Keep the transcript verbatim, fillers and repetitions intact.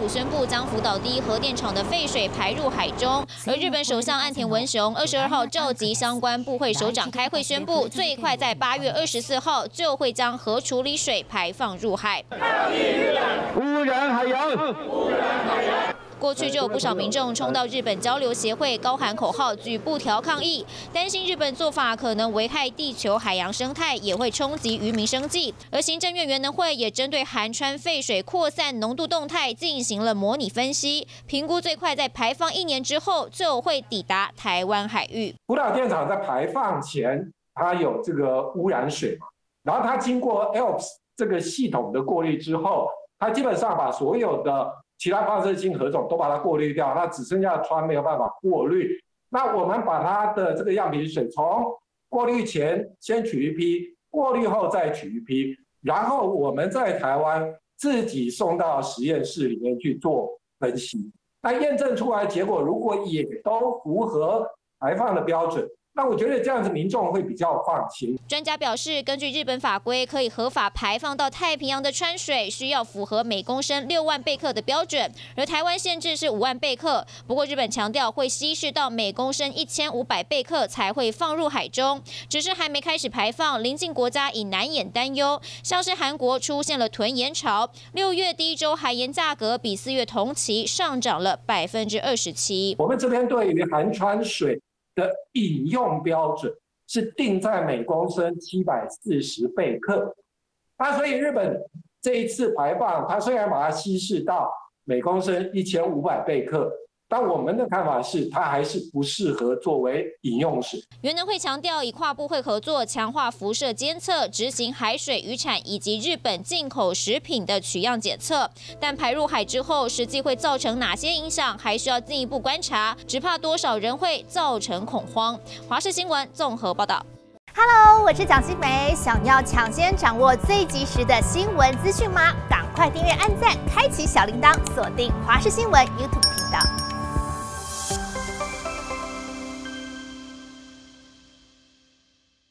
府宣布将福岛第一核电厂的废水排入海中，而日本首相岸田文雄二十二号召集相关部会首长开会，宣布最快在八月二十四号就会将核处理水排放入海。 污染海洋！污染海洋！ 过去就有不少民众冲到日本交流协会，高喊口号，举布条抗议，担心日本做法可能危害地球海洋生态，也会冲击渔民生计。而行政院原能会也针对韩川废水扩散浓度动态进行了模拟分析，评估最快在排放一年之后就会抵达台湾海域。 福岛电厂在排放前，它有这个污染水嘛，然后它经过 L P S 这个系统的过滤之后，它基本上把所有的 其他放射性核种都把它过滤掉，那只剩下氚没有办法过滤。那我们把它的这个样品水从过滤前先取一批，过滤后再取一批，然后我们在台湾自己送到实验室里面去做分析。那验证出来结果如果也都符合排放的标准， 那我觉得这样子民众会比较放心。 专家表示，根据日本法规，可以合法排放到太平洋的氚水，需要符合每公升六万贝克的标准，而台湾限制是五万贝克。不过日本强调会稀释到每公升一千五百贝克才会放入海中，只是还没开始排放，邻近国家已难掩担忧。像是韩国出现了囤盐潮，六月第一周海盐价格比四月同期上涨了百分之二十七。 我们这边对于韩川水 的饮用标准是定在每公升七百四十贝克，那所以日本这一次排放，它虽然把它稀释到每公升一千五百贝克， 但我们的看法是，它还是不适合作为饮用水。 原能会强调，以跨部会合作，强化辐射监测，执行海水渔产以及日本进口食品的取样检测。但排入海之后，实际会造成哪些影响，还需要进一步观察。只怕多少人会造成恐慌。华视新闻综合报道。 Hello， 我是蒋欣梅。想要抢先掌握最及时的新闻资讯吗？赶快订阅、按赞、开启小铃铛，锁定华视新闻 YouTube 频道。